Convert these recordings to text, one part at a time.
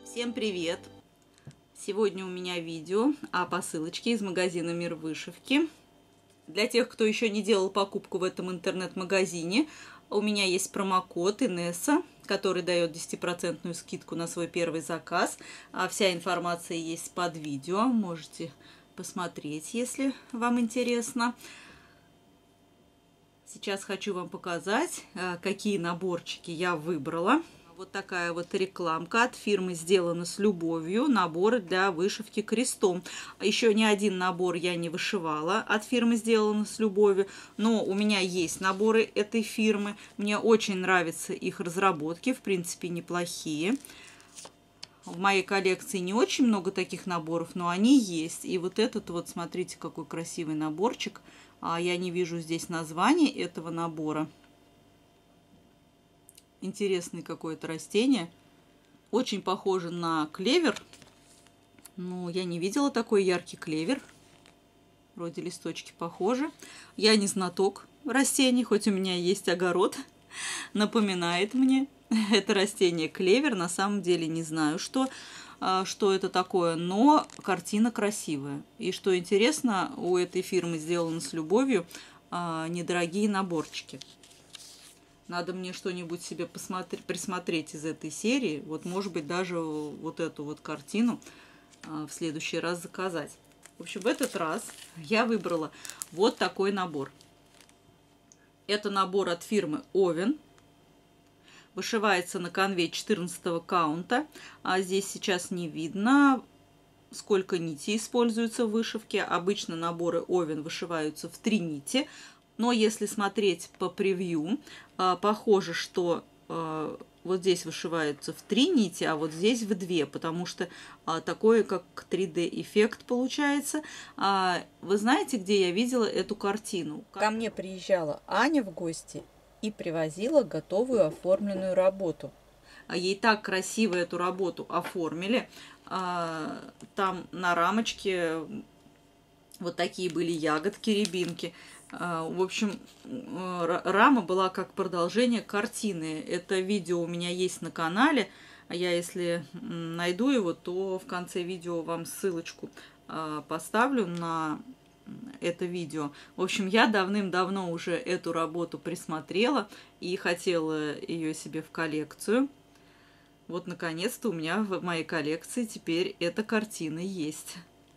Всем привет! Сегодня у меня видео о посылочке из магазина «Мир вышивки». Для тех, кто еще не делал покупку в этом интернет-магазине, у меня есть промокод Инесса, который дает 10% скидку на свой первый заказ. Вся информация есть под видео, можете посмотреть, если вам интересно. Сейчас хочу вам показать, какие наборчики я выбрала. Вот такая вот рекламка от фирмы «Сделано с любовью». Наборы для вышивки крестом. Еще ни один набор я не вышивала от фирмы «Сделано с любовью». Но у меня есть наборы этой фирмы. Мне очень нравятся их разработки. В принципе, неплохие. В моей коллекции не очень много таких наборов, но они есть. И вот этот вот, смотрите, какой красивый наборчик. Я не вижу здесь названия этого набора. Интересное какое-то растение. Очень похоже на клевер. Но я не видела такой яркий клевер. Вроде листочки похожи. Я не знаток растений, хоть у меня есть огород. Напоминает мне это растение клевер. На самом деле не знаю, что это такое, но картина красивая. И что интересно, у этой фирмы «Сделано с любовью» недорогие наборчики. Надо мне что-нибудь себе присмотреть из этой серии. Вот, может быть, даже вот эту вот картину в следующий раз заказать. В общем, в этот раз я выбрала вот такой набор. Это набор от фирмы Овен. Вышивается на канве 14 каунта. Здесь сейчас не видно, сколько нитей используется в вышивке. Обычно наборы Овен вышиваются в 3 нити. Но если смотреть по превью, похоже, что вот здесь вышивается в 3 нити, а вот здесь в 2, потому что такой как 3D-эффект получается. Вы знаете, где я видела эту картину? Ко мне приезжала Аня в гости и привозила готовую оформленную работу. Ей так красиво эту работу оформили. Там на рамочке вот такие были ягодки, рябинки. В общем, рама была как продолжение картины. Это видео у меня есть на канале. Я, если найду его, то в конце видео вам ссылочку поставлю на это видео. В общем, я давным-давно уже эту работу присмотрела и хотела ее себе в коллекцию. Вот, наконец-то, у меня в моей коллекции теперь эта картина есть.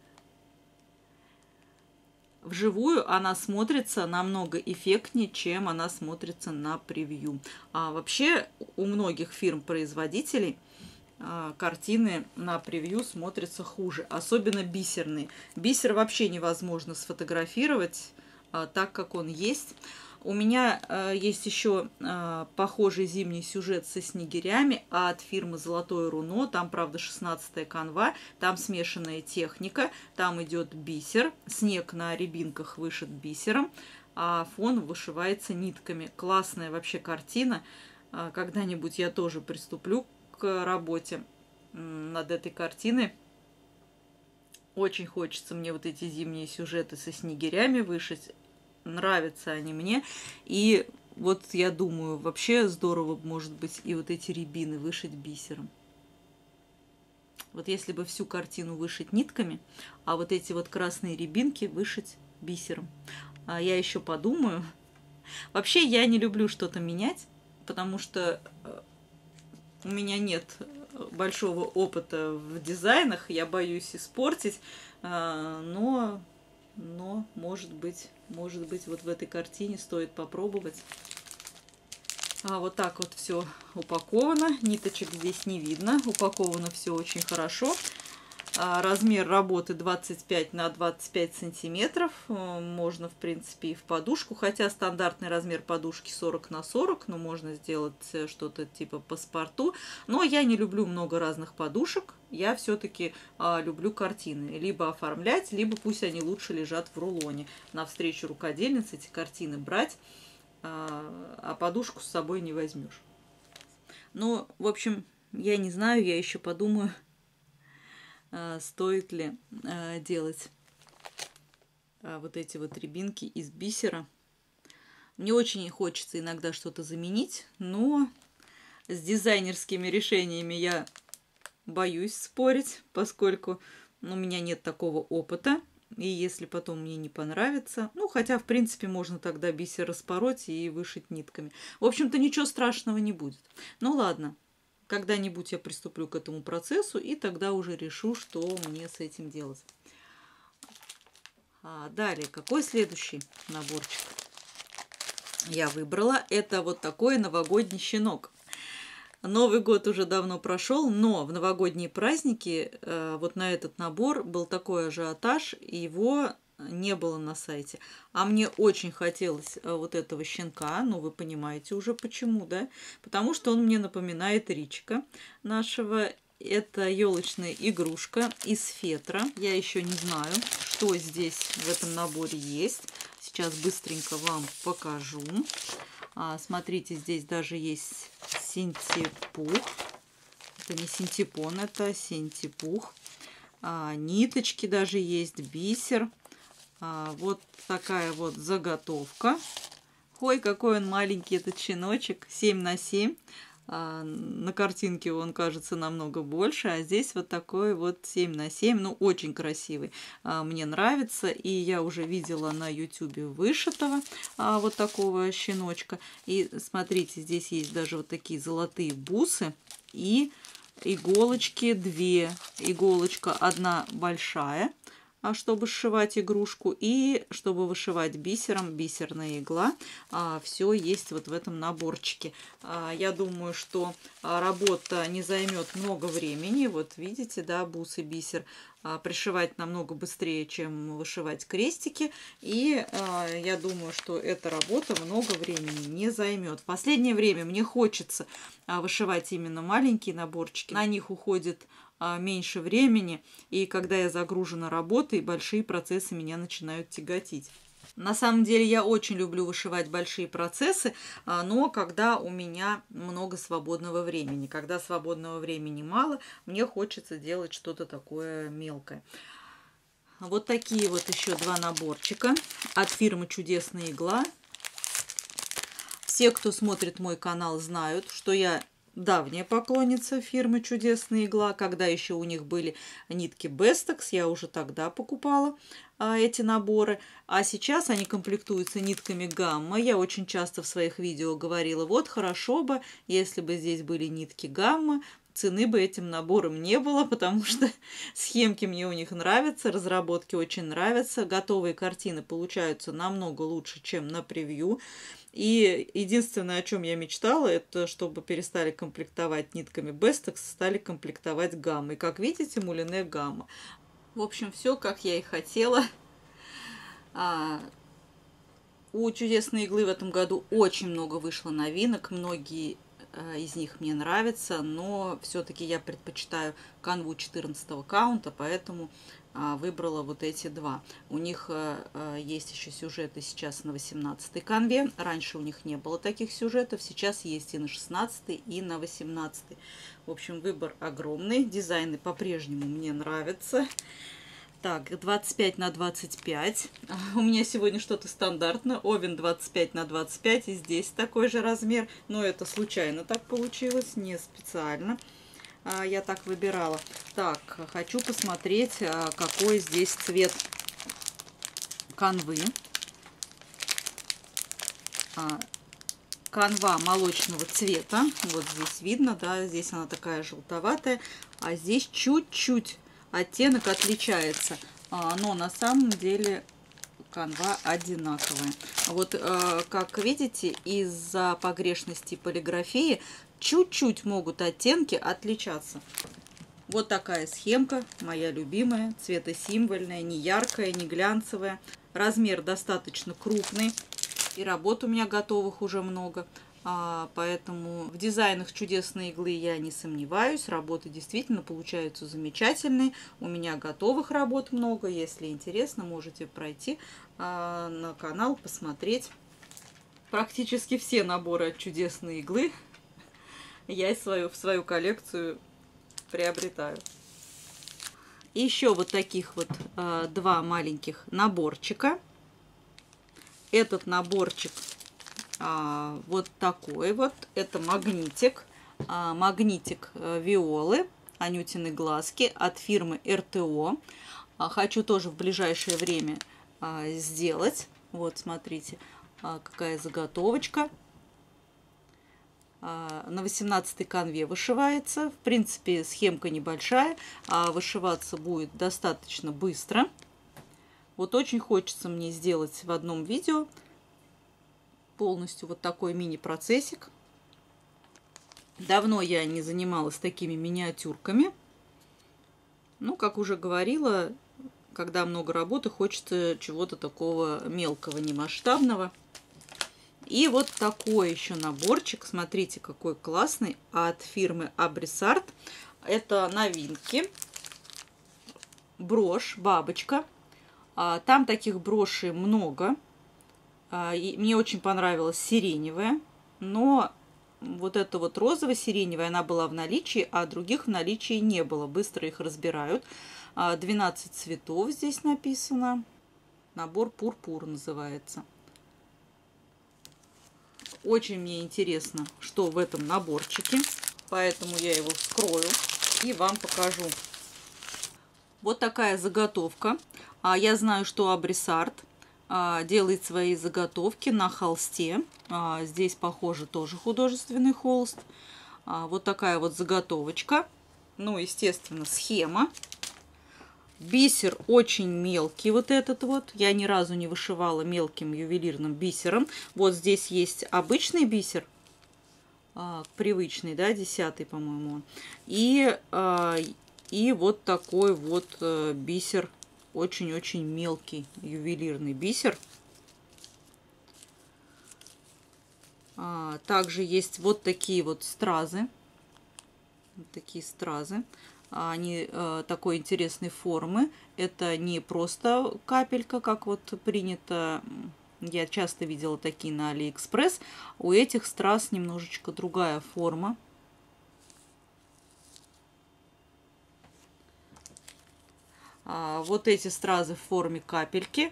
Вживую она смотрится намного эффектнее, чем она смотрится на превью. Вообще у многих фирм-производителей картины на превью смотрятся хуже, особенно бисерные. Бисер вообще невозможно сфотографировать так, как он есть. У меня есть еще похожий зимний сюжет со снегирями от фирмы «Золотое руно». Там, правда, 16-я канва, там смешанная техника, там идет бисер, снег на рябинках вышит бисером, а фон вышивается нитками. Классная вообще картина. Когда-нибудь я тоже приступлю к работе над этой картиной. Очень хочется мне вот эти зимние сюжеты со снегирями вышить. Нравятся они мне. И вот я думаю, вообще здорово, может быть, и вот эти рябины вышить бисером. Вот если бы всю картину вышить нитками, а вот эти вот красные рябинки вышить бисером. Я еще подумаю. Вообще я не люблю что-то менять, потому что у меня нет большого опыта в дизайнах. Я боюсь испортить, но может быть, вот в этой картине стоит попробовать. Вот так вот все упаковано. Ниточек здесь не видно. Упаковано все очень хорошо. Размер работы 25 на 25 сантиметров. Можно, в принципе, и в подушку. Хотя стандартный размер подушки 40 на 40. Но можно сделать что-то типа паспорту. Но я не люблю много разных подушек. Я все-таки люблю картины. Либо оформлять, либо пусть они лучше лежат в рулоне. На встречу рукодельниц эти картины брать, а подушку с собой не возьмешь. Ну, в общем, я не знаю, я еще подумаю, стоит ли делать вот эти вот рябинки из бисера. Мне очень хочется иногда что-то заменить, но с дизайнерскими решениями я боюсь спорить, поскольку у меня нет такого опыта. И если потом мне не понравится, ну, хотя, в принципе, можно тогда бисер распороть и вышить нитками. В общем-то, ничего страшного не будет. Ну, ладно, когда-нибудь я приступлю к этому процессу, и тогда уже решу, что мне с этим делать. Далее, какой следующий наборчик я выбрала? Это вот такой новогодний щенок. Новый год уже давно прошел, но в новогодние праздники вот на этот набор был такой ажиотаж, и его не было на сайте. А мне очень хотелось вот этого щенка, ну вы понимаете уже почему, да? Потому что он мне напоминает Ричика нашего. Это елочная игрушка из фетра. Я еще не знаю, что здесь в этом наборе есть. Сейчас быстренько вам покажу. Смотрите, здесь даже есть синтепух. Это не синтепон, это синтепух. Ниточки даже есть, бисер. Вот такая вот заготовка. Ой, какой он маленький, этот щеночек. 7 на 7. На картинке он кажется намного больше, а здесь вот такой вот 7 на 7, ну очень красивый, мне нравится, и я уже видела на ютюбе вышитого вот такого щеночка, и смотрите, здесь есть даже вот такие золотые бусы и иголочки, две, иголочка одна большая, чтобы сшивать игрушку, и чтобы вышивать бисером, бисерная игла. Все есть вот в этом наборчике. Я думаю, что работа не займет много времени. Вот видите, да, бусы, бисер. Пришивать намного быстрее, чем вышивать крестики. И я думаю, что эта работа много времени не займет. В последнее время мне хочется вышивать именно маленькие наборчики. На них уходит меньше времени, и когда я загружена работой, большие процессы меня начинают тяготить. На самом деле я очень люблю вышивать большие процессы, но когда у меня много свободного времени. Когда свободного времени мало, мне хочется делать что-то такое мелкое. Вот такие вот еще два наборчика от фирмы «Чудесная игла». Все, кто смотрит мой канал, знают, что я давняя поклонница фирмы «Чудесная игла». Когда еще у них были нитки Bestex, я уже тогда покупала эти наборы. А сейчас они комплектуются нитками Гамма. Я очень часто в своих видео говорила, вот хорошо бы, если бы здесь были нитки Гамма. Цены бы этим наборам не было, потому что схемки мне у них нравятся, разработки очень нравятся. Готовые картины получаются намного лучше, чем на превью. И единственное, о чем я мечтала, это чтобы перестали комплектовать нитками Bestex, стали комплектовать Гаммой. Как видите, мулине Гамма. В общем, все, как я и хотела. У «Чудесной иглы» в этом году очень много вышло новинок. Многие из них мне нравятся, но все-таки я предпочитаю канву 14 каунта, поэтому выбрала вот эти два. У них есть еще сюжеты сейчас на 18 канве. Раньше у них не было таких сюжетов, сейчас есть и на 16, и на 18. В общем, выбор огромный. Дизайны по-прежнему мне нравятся. Так, 25 на 25. У меня сегодня что-то стандартное. Овен 25 на 25. И здесь такой же размер. Но это случайно так получилось, не специально. Я так выбирала. Так, хочу посмотреть, какой здесь цвет канвы. Канва молочного цвета. Вот здесь видно, да, здесь она такая желтоватая. А здесь чуть-чуть оттенок отличается, но на самом деле канва одинаковая. Вот как видите, из-за погрешности полиграфии чуть-чуть могут оттенки отличаться. Вот такая схемка, моя любимая, цветосимвольная, не яркая, не глянцевая. Размер достаточно крупный, и работ у меня готовых уже много. Поэтому в дизайнах «Чудесной иглы» я не сомневаюсь. Работы действительно получаются замечательные. У меня готовых работ много. Если интересно, можете пройти на канал, посмотреть. Практически все наборы от «Чудесной иглы» я в свою коллекцию приобретаю. И еще вот таких вот два маленьких наборчика. Этот наборчик вот такой вот. Это магнитик. Магнитик Виолы. Анютины глазки от фирмы РТО. Хочу тоже в ближайшее время сделать. Вот, смотрите, какая заготовочка. На 18 канве вышивается. В принципе, схемка небольшая, а вышиваться будет достаточно быстро. Вот очень хочется мне сделать в одном видео полностью вот такой мини-процессик. Давно я не занималась такими миниатюрками. Ну, как уже говорила, когда много работы, хочется чего-то такого мелкого, немасштабного. И вот такой еще наборчик. Смотрите, какой классный, от фирмы Абрисарт. Это новинки. Брошь, бабочка. Там таких брошей много. И мне очень понравилась сиреневая. Но вот эта вот розово-сиреневая, она была в наличии, а других в наличии не было. Быстро их разбирают. 12 цветов здесь написано. Набор пурпур называется. Очень мне интересно, что в этом наборчике. Поэтому я его вскрою и вам покажу. Вот такая заготовка. Я знаю, что Абрисарт делает свои заготовки на холсте. Здесь, похоже, тоже художественный холст. Вот такая вот заготовочка. Ну, естественно, схема. Бисер очень мелкий вот этот вот. Я ни разу не вышивала мелким ювелирным бисером. Вот здесь есть обычный бисер. Привычный, да, 10-й, по-моему. И вот такой вот бисер. Очень-очень мелкий ювелирный бисер. Также есть вот такие вот стразы. Вот такие стразы. Они такой интересной формы. Это не просто капелька, как вот принято. Я часто видела такие на Алиэкспресс. У этих страз немножечко другая форма. Вот эти стразы в форме капельки.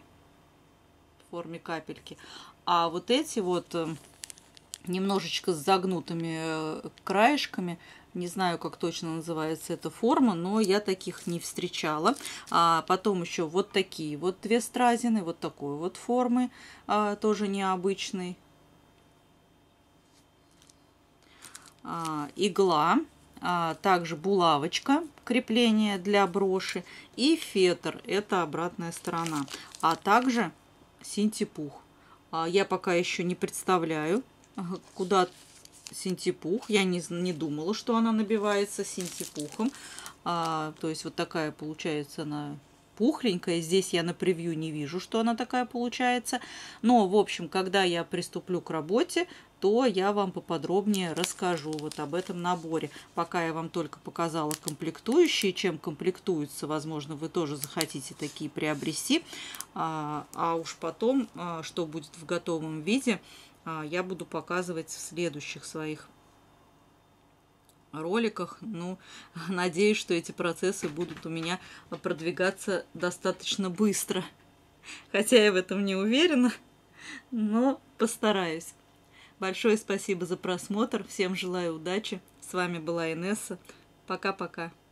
А вот эти вот немножечко с загнутыми краешками. Не знаю, как точно называется эта форма, но я таких не встречала. Потом еще вот такие вот две стразины, вот такой вот формы, тоже необычной. Игла. Также булавочка, крепление для броши, и фетр, это обратная сторона, а также синтепух. Я пока еще не представляю, куда синтепух. Я не думала, что она набивается синтепухом. То есть вот такая получается она пухленькая. Здесь я на превью не вижу, что она такая получается. Но, в общем, когда я приступлю к работе, то я вам поподробнее расскажу вот об этом наборе. Пока я вам только показала комплектующие, чем комплектуются, возможно, вы тоже захотите такие приобрести. А уж потом, что будет в готовом виде, я буду показывать в следующих своих роликах. Ну, надеюсь, что эти процессы будут у меня продвигаться достаточно быстро. Хотя я в этом не уверена, но постараюсь. Большое спасибо за просмотр. Всем желаю удачи. С вами была Инесса. Пока-пока.